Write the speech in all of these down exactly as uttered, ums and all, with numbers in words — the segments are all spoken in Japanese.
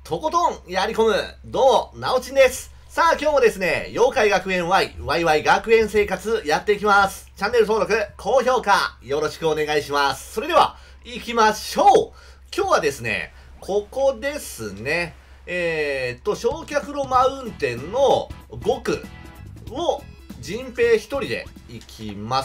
とことんやり込む、どうも、なおちんです。さあ今日もですね、妖怪学園 Y、ワイワイ 学園生活やっていきます。チャンネル登録、高評価、よろしくお願いします。それでは、行きましょう。今日はですね、ここですね、えーっと、焼却炉マウンテンのごくを、人平一人で行きます。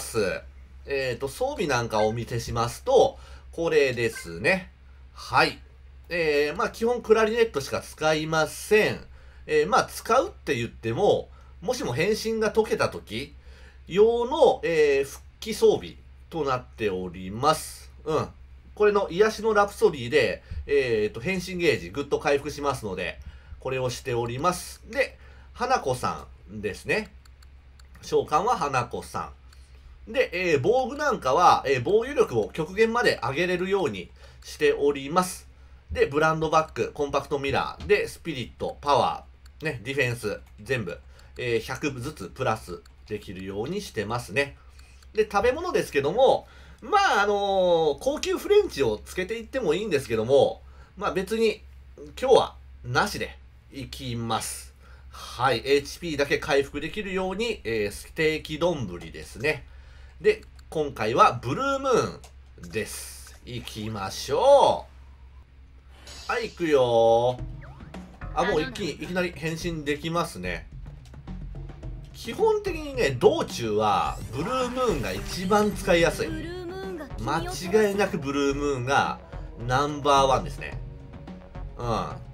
えーっと、装備なんかをお見せしますと、これですね。はい。えー、まあ基本クラリネットしか使いません。えー、まあ使うって言っても、もしも変身が解けた時用の、えー、復帰装備となっております。うん。これの癒しのラプソディで、えーと、変身ゲージぐっと回復しますので、これをしております。で、花子さんですね。召喚は花子さん。で、えー、防具なんかは、えー、防御力を極限まで上げれるようにしております。で、ブランドバッグ、コンパクトミラー、で、スピリット、パワー、ね、ディフェンス、全部、えー、ひゃくずつプラスできるようにしてますね。で、食べ物ですけども、まあ、あのー、高級フレンチをつけていってもいいんですけども、まあ別に、今日は、なしで、いきます。はい、エイチピー だけ回復できるように、えー、ステーキ丼ですね。で、今回は、ブルームーンです。いきましょう。はい、行くよー。あ、もう一気に、いきなり変身できますね。基本的にね、道中は、ブルームーンが一番使いやすい。間違いなくブルームーンがナンバーワンですね。うん。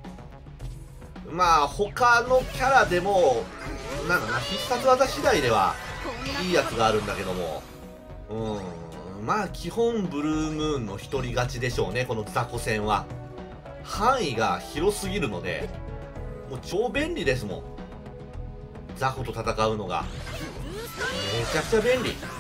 まあ、他のキャラでも、なんだな、必殺技次第では、いいやつがあるんだけども、うん。まあ、基本ブルームーンの一人勝ちでしょうね、この雑魚戦は。範囲が広すぎるので、もう超便利ですもん。雑魚と戦うのが。めちゃくちゃ便利。よし。ちょ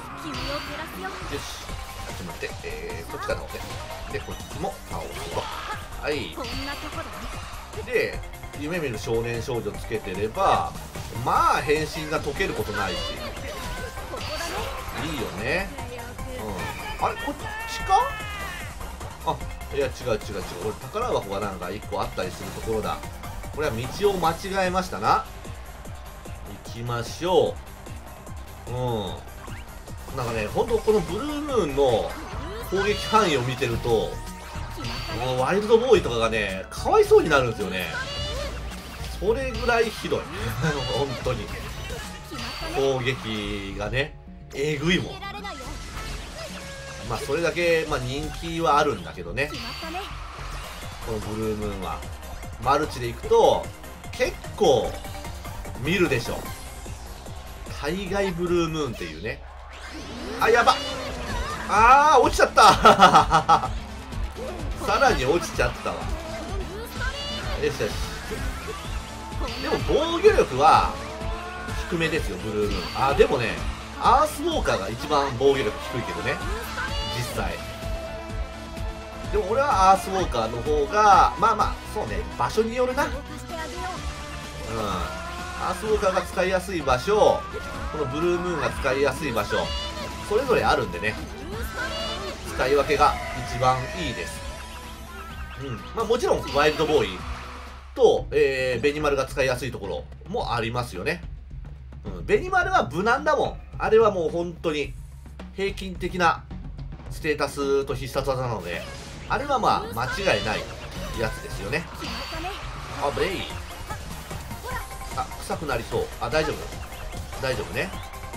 っと待って、えー、こっちから倒せ。で、こっちも倒すと。はい。で、夢見る少年少女つけてれば、まあ変身が解けることないし。いいよね。うん。あれ、こっちか？あ、いや違う違う違う、俺宝箱がなんかいっこあったりするところだ。これは道を間違えましたな。行きましょう。うん、なんかね、ほんとこのブルームーンの攻撃範囲を見てると、もうワイルドボーイとかがね、かわいそうになるんですよね。それぐらいひどい本当に攻撃がね、えぐいもん。まあそれだけ、まあ、人気はあるんだけどね、このブルームーンはマルチでいくと結構見るでしょ。大概ブルームーンっていうね。あ、やばっ、あー落ちちゃったさらに落ちちゃったわ。よしよし。でも防御力は低めですよ、ブルームーン。あ、でもね、アースウォーカーが一番防御力低いけどね、実際。でも俺はアースウォーカーの方が、まあまあそうね、場所によるな。うん、アースウォーカーが使いやすい場所、このブルームーンが使いやすい場所、それぞれあるんでね、使い分けが一番いいです。うん、まあもちろんワイルドボーイと、えー、ベニマルが使いやすいところもありますよね。うん、ベニマルは無難だもん。あれはもう本当に平均的なステータスと必殺技なので、あれはまあ間違いないやつですよね。あ、ブレイ、あ、臭くなりそう。あ、大丈夫大丈夫ね。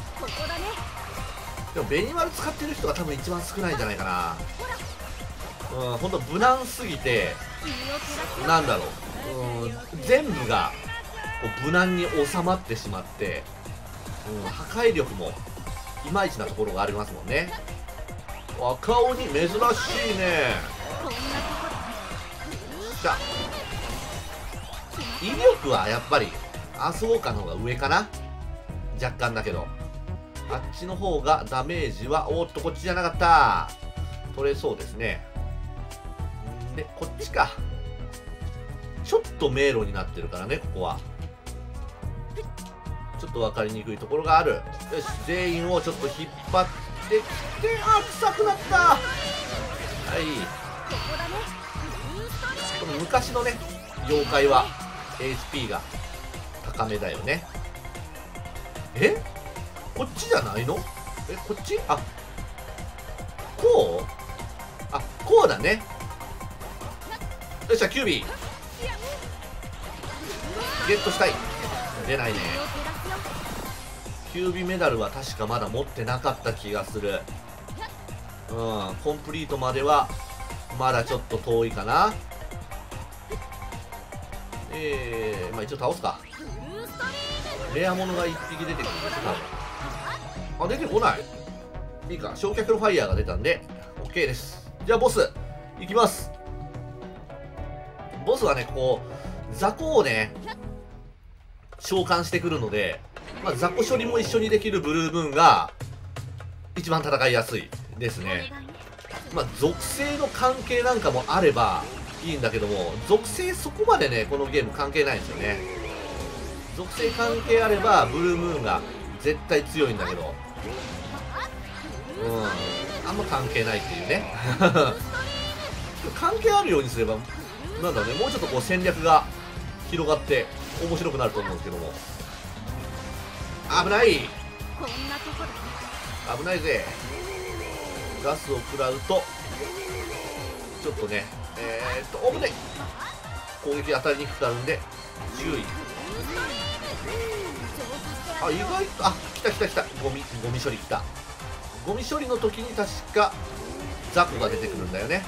でもベニマル使ってる人が多分一番少ないんじゃないかな。うん、ほんと無難すぎて、なんだろう、うん、全部がこう無難に収まってしまって、うん、破壊力もいまいちなところがありますもんね。赤鬼珍しいね。じゃあ威力はやっぱりアースウォーカーの方が上かな、若干だけど。あっちの方がダメージは、おーっとこっちじゃなかった、取れそうですね。でこっちか、ちょっと迷路になってるからね、ここはちょっと分かりにくいところがある。よし、全員をちょっと引っ張ってきて、あ、臭くなった。はい、この昔のね妖怪は エイチピー が高めだよね。えこっちじゃないの？えこっち？あこう？あこうだね。よっしゃキュービーゲットしたい。出ないね。キュービーメダルは確かまだ持ってなかった気がする。うんコンプリートまではまだちょっと遠いかな。えー、まあ一応倒すか。レアものがいっぴき出てくるんですよ多分。あ出てこない。いいか焼却のファイヤーが出たんで OK です。じゃあボスいきます。ボスはねここ雑魚をね召喚してくるので、まあ、雑魚処理も一緒にできるブルームーンが一番戦いやすいですね。まあ属性の関係なんかもあればいいんだけども、属性そこまでねこのゲーム関係ないんですよね。属性関係あればブルームーンが絶対強いんだけど、うんあんま関係ないっていうね関係あるようにすればなんだろうね、もうちょっとこう戦略が広がって面白くなると思うんですけども。危ない危ないぜ。ガスを食らうとちょっとねえー、っと危ない。攻撃当たりにくくなるんで注意。あ意外とあ来た来た来た。ゴミゴミ処理来た。ゴミ処理の時に確か雑魚が出てくるんだよね。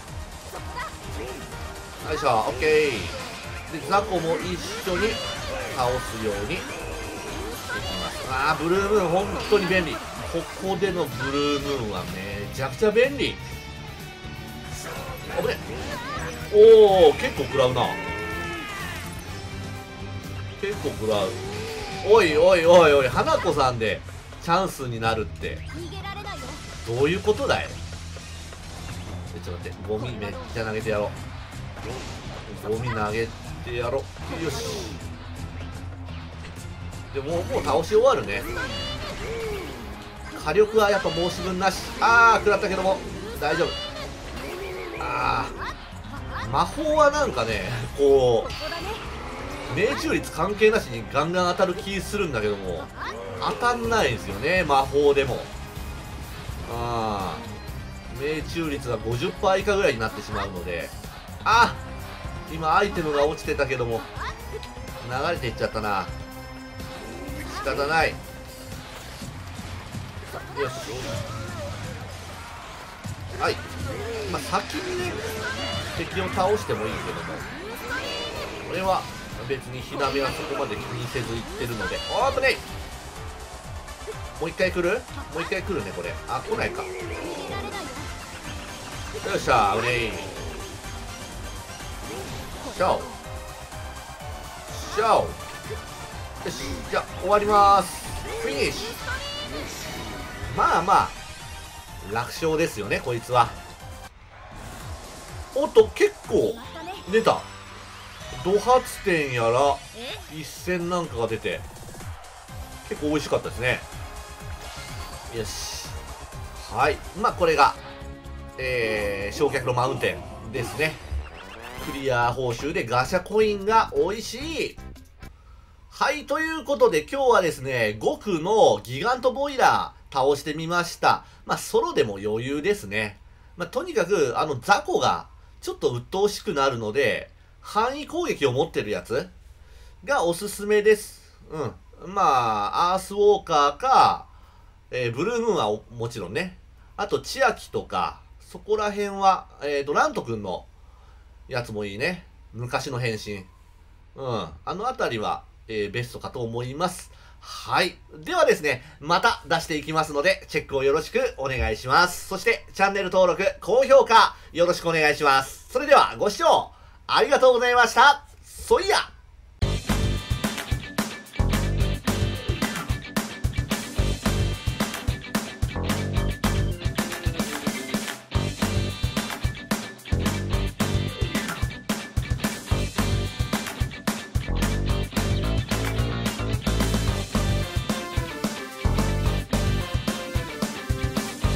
よいしょ OK で雑魚も一緒に倒すようにできます。あーブルームーン本当に便利。ここでのブルームーンはめちゃくちゃ便利。危ねおお結構食らうな。結構食らう。おいおいおいおい花子さんでチャンスになるってどういうことだい。ちょっと待ってゴミめっちゃ投げてやろう。ゴミ投げてやろう。よしでももう倒し終わるね。火力はやっぱ申し分なし。ああ食らったけども大丈夫。ああ魔法はなんかねこう命中率関係なしにガンガン当たる気するんだけども当たんないんですよね魔法でも。ああ命中率が ごじゅっパーセント 以下ぐらいになってしまうので。あ今アイテムが落ちてたけども流れていっちゃったな。仕方ない。よしはいまあ先にね敵を倒してもいいけども俺は別に火鍋はそこまで気にせずいってるので。オープンね。もう一回来るもう一回来るねこれ。あ来ないか。よっしゃうれいシャオシャオよしじゃあ終わります。フィニッシュ。まあまあ楽勝ですよねこいつは。おっと結構出た。ド発点やら一戦なんかが出て結構美味しかったですね。よしはいまあこれがえー、焼却のマウンテンですね。クリア報酬でガシャコインが美味しい。はいということで今日はですねごくのギガントボイラー倒してみました。まあソロでも余裕ですね。まあとにかくあの雑魚がちょっと鬱陶しくなるので範囲攻撃を持ってるやつがおすすめです。うんまあアースウォーカーか、えー、ブルームーンはもちろんね。あと千秋とかそこら辺はえっとラント君のやつもいいね。昔の変身うんあのあたりは、えー、ベストかと思います。はい。ではですね、また出していきますので、チェックをよろしくお願いします。そして、チャンネル登録、高評価、よろしくお願いします。それでは、ご視聴ありがとうございました。そいや